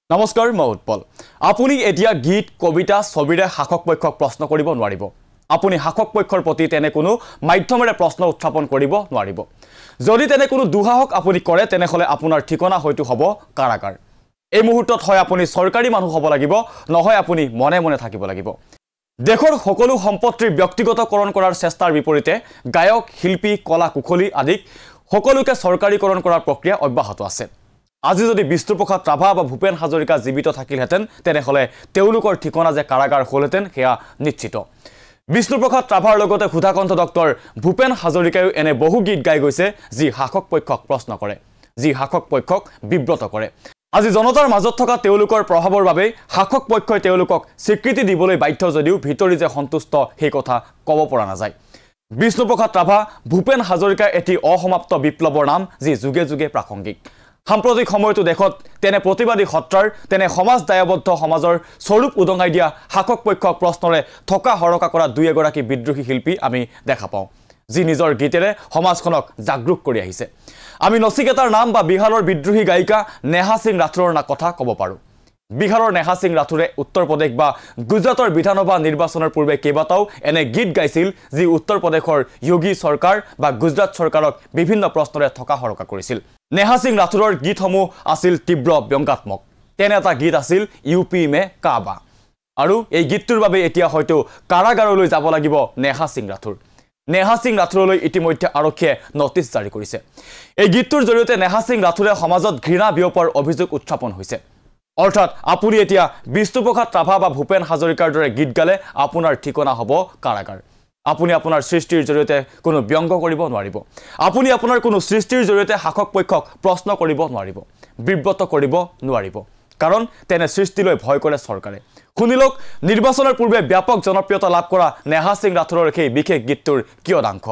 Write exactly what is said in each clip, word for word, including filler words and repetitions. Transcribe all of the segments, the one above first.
নমস্কাৰ মই উৎপল আপুনি এতিয়া গীত কবিতা ছবিৰে শাসক পক্ষক প্ৰশ্ন কৰিব নোৱাৰিব আপুনি শাসক পক্ষৰ প্ৰতি তেনে কোনো মাধ্যমেৰে প্ৰশ্ন উত্থাপন কৰিব নোৱাৰিব যদি তেনে কোনো দুহাহক আপুনি কৰে তেনে হলে আপোনাৰ ঠিকনা হয়তো হ'ব কাৰাগাৰ এই মুহূৰ্তত হয় আপুনি চৰকাৰী মানুহ হ'ব লাগিব নহয় আপুনি মনে মনে থাকিব লাগিব দেশৰ সকলো সম্পত্তিৰ ব্যক্তিগতকৰণ কৰাৰ চেষ্টাৰ বিপৰীতে গায়ক শিল্পী কলা কুখলি আদিক সকলোকে চৰকাৰীকৰণ কৰাৰ প্ৰক্ৰিয়া অব্যাহত আছে আজি যদি বিষ্ণুপ্ৰসাদ ৰাভা বা ভূপেন হাজৰিকা জীবিত থাকিলহেতেন তেনেহলে তেওঁলোকৰ ঠিকনা যে কাৰাগাৰ হলহেতেন হেয়া নিশ্চিত বিষ্ণুপ্ৰসাদ ৰাভাৰ লগতে খুধাকণ্ঠ ডক্টৰ ভূপেন হাজৰিকায়ো এনে বহু গীত গাই গৈছে যি শাসক পক্ষক প্ৰশ্ন কৰে যি শাসক পক্ষক বিব্ৰত কৰে আজি জনতাৰ মাজত থকা তেওঁলোকৰ প্ৰভাৱৰ বাবে শাসক পক্ষই তেওঁলোকক স্বীকৃতি দিবলৈ বাধ্য যদিও ভিতৰি যে সন্তুষ্ট সেই কথা ক'ব পৰা নাযায় বিষ্ণুপ্ৰসাদ ৰাভা ভূপেন হাজৰিকা এটি অসমাপ্ত বিপ্লৱৰ নাম যি যুগে যুগে প্ৰাসংগিক সাম্প্ৰতিক সময়তো দেখত তেনে প্ৰতিবাদী সত্ৰাৰ তেনে সমাজ দায়বদ্ধ সমাজৰ স্বৰূপ উদঙাই দিয়া শাসক পক্ষক প্ৰশ্নৰে থকা হৰকা কৰা দুই এগৰাকী বিদ্ৰোহী শিল্পী আমি দেখা পাওঁ যি নিজৰ গীতেৰে সমাজখনক জাগৃত কৰি আহিছে আমি নচিকেতাৰ নাম বা বিহাৰৰ বিদ্ৰোহী গায়িকা নেহা সিং ৰাথোৰৰ না কথা ক'ব পাৰো বিহাৰৰ নেহা সিং ৰাথোৰে উত্তৰ প্ৰদেশ বা গুজৰাটৰ বিধানসভা নিৰ্বাচনৰ পূৰ্বে কেইবাটাও এনে গীত গাইছিল যি উত্তৰ প্ৰদেশৰ যোগী চৰকাৰ বা গুজৰাট চৰকাৰক বিভিন্ন প্ৰশ্নৰে থকা হৰকা কৰিছিল নেহা সিং ৰাথোৰৰ গীতসমূহ আছিল তীব্ৰ ব্যংগাত্মক তেনে এটা গীত আছিল ইউপি মে কাবা আৰু এই গীতটোৰ বাবে এতিয়া হয়তো কাৰাগাৰলৈ যাব লাগিব নেহা সিং ৰাথোৰ নেহা সিং ৰাথোৰলৈ ইতিমধ্যে আৰক্ষীয়ে নটিচ জাৰি কৰিছে এই গীতটোৰ জৰিয়তে নেহা সিং ৰাথোৰে সমাজত ঘৃণা বিয়পৰ অভিযোগ উত্থাপন হৈছে অৰ্থাৎ আপুনি এতিয়া বিষ্ণুপ্ৰসাদ ৰাভা বা ভূপেন হাজৰিকাৰ দৰে গীত গালে আপোনাৰ ঠিকনা হ'ব কাৰাগাৰ আপুনি আপোনাৰ সৃষ্টিৰ জৰিয়তে কোনো ব্যংগ কৰিব নোৱাৰিব আপুনি আপোনাৰ কোনো সৃষ্টিৰ জৰিয়তে শাসক পক্ষক প্ৰশ্ন কৰিব নোৱাৰিব বিব্ৰত কৰিব নোৱাৰিব কাৰণ তেনে সৃষ্টিলৈ ভয় কৰে চৰকাৰে শুনিলক নিৰ্বাচনৰ পূৰ্বে ব্যাপক জনপ্ৰিয়তা লাভ কৰা নেহা সিং ৰাথোৰৰ সেই বিশেষ গীতটোৰ কিয়দাংশ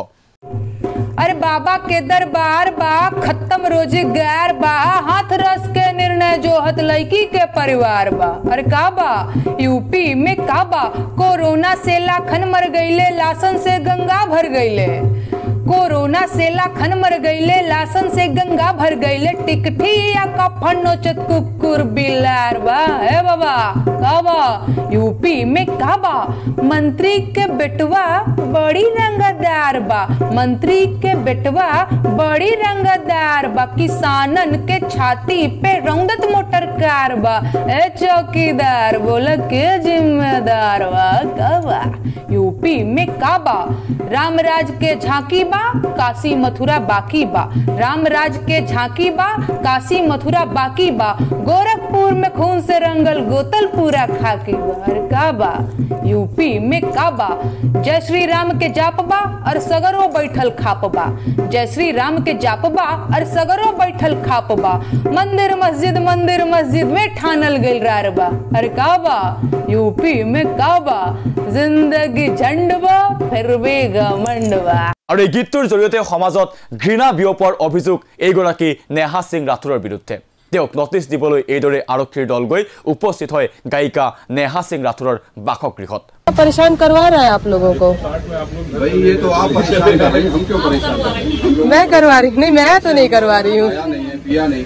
अरे बाबा के दरबार बा खत्म रोजगार बा हाथ रस के निर्णय जोहत लड़की के परिवार बा अरे का बा यूपी में का बा कोरोना से लाखन मर गईले लासन से गंगा भर गईले कोरोना से लाखन मर गईले लासन से गंगा भर गईले टिकठी या कफन नोचत कुकुर बिलार बा हे बाबा का बा यूपी में का बा मंत्री के बेटवा बड़ी रंगदार बा मंत्री के बेटवा बड़ी रंगदार बा किसानन के छाती पे रौदत मोटर कार बा ए चौकीदार बोला के जिम्मेदार बा का बा यूपी में का बा रामराज के झांकी बा काशी मथुरा बाकी बा रामराज के झांकी बा काशी मथुरा बाकी बा गोरखपुर में खून से रंगल गोतल पूरा खाकी बा अरे का बा यूपी में का बा जय श्री राम के जाप बा और सगरो बैठल खाप बा जय श्री राम के जाप बा और सगरो बैठल खाप बा मंदिर मस्जिद मंदिर मस्जिद में ठानल गइल रार बा अरे का बा यूपी में का बा जिंदगी झंड बा फिर भी घमंड बा আৰু এই গীতটোৰ জৰিয়তে সমাজত ঘৃণা বিয়পৰ অভিযোগ এইগৰাকী নেহা সিং ৰাথোৰৰ বিৰুদ্ধে তেওঁক নটিচ দিবলৈ এইদৰে আৰক্ষীৰ দল গৈ উপস্থিত হয় গায়িকা নেহা সিং ৰাথোৰৰ বাসগৃহত परेशान करवा रहा है आप लोगों को भाई ये तो आप परेशान कर रहे हैं हम क्यों परेशान कर रहे हैं मैं करवा रही नहीं मैं तो नहीं करवा रही हूँ नहीं है पिया नहीं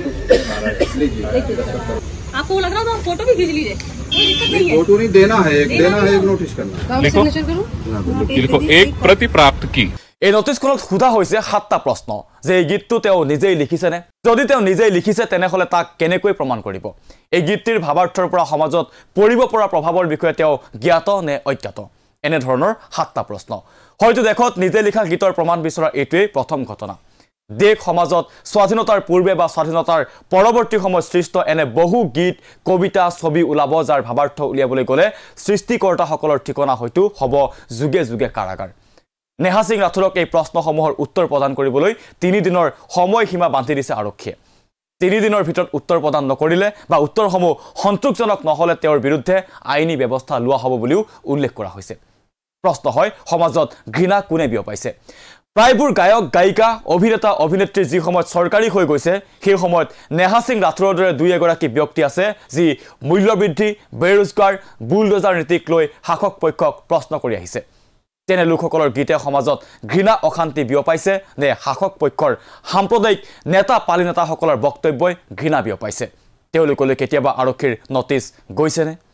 आपको लग रहा था फोटो भी खींच लीजिए कोई दिक्कत नहीं है फोटो नहीं देना है एक देना है एक नोटिस करना सिग्नेचर करूँ लिखो एक प्रति प्राप्त की এই নটিচখনত সোধা হৈছে সাতটা প্ৰশ্ন যে এই গীতটো তেওঁ নিজেই লিখিছেনে যদি তেওঁ নিজেই লিখিছে তেনেহলে তাক কেনেকৈ প্ৰমাণ কৰিব এই গীতটিৰ ভাৱাৰ্থৰ পৰা সমাজত পৰিব পৰা প্ৰভাৱৰ বিষয়ে তেওঁ জ্ঞাত নে অজ্ঞাত এনে ধৰণৰ সাতটা প্ৰশ্ন হয়তো দেখত নিজে লিখা গীতৰ প্ৰমাণ বিচৰা এইটোৱেই প্ৰথম ঘটনা দেশ সমাজত স্বাধীনতাৰ পূৰ্বে বা স্বাধীনতাৰ পৰৱৰ্তী সময়ত সৃষ্ট এনে বহু গীত কবিতা ছবি ওলাব যাৰ ভাৱাৰ্থ উলিয়াবলৈ গ'লে সৃষ্টিকৰ্তাসকলৰ ঠিকনা হয়তো হ'ব যুগে যুগে কাৰাগাৰ নেহা সিং ৰাথোৰক এই প্ৰশ্নসমূহৰ উত্তৰ প্ৰদান কৰিবলৈ তিনি দিনৰ সময়সীমা বান্ধি দিছে আৰক্ষীয়ে তিনি দিনৰ ভিতৰত উত্তৰ প্ৰদান নকৰিলে বা উত্তৰসমূহ সন্তোষজনক নহলে তেওঁৰ বিৰুদ্ধে আইনী ব্যৱস্থা লোৱা হ'ব বুলিও উল্লেখ কৰা হৈছে প্ৰশ্ন হয় সমাজত ঘৃণা কোনে বিয়পাইছে প্ৰায়বোৰ গায়ক গায়িকা অভিনেতা অভিনেত্ৰী যি সময়ত চৰকাৰী হৈ গৈছে সেই সময়ত নেহা সিং ৰাথোৰৰ দৰে দুই এগৰাকী ব্যক্তি আছে যি মূল্যবৃদ্ধি বেৰোজগাৰ বুলডোজাৰ নীতিক লৈ শাসক পক্ষক প্ৰশ্ন কৰি আহিছে তেনে লোকসকলৰ গীতে সমাজত ঘৃণা অশান্তি বিয়পাইছে নে শাসক পক্ষৰ সাম্প্ৰদায়িক নেতা পালি নেতাসকলৰ বক্তব্যই ঘৃণা বিয়পাইছে তেওঁলোকলৈ কেতিয়াবা আৰক্ষীৰ নটিচ গৈছেনে?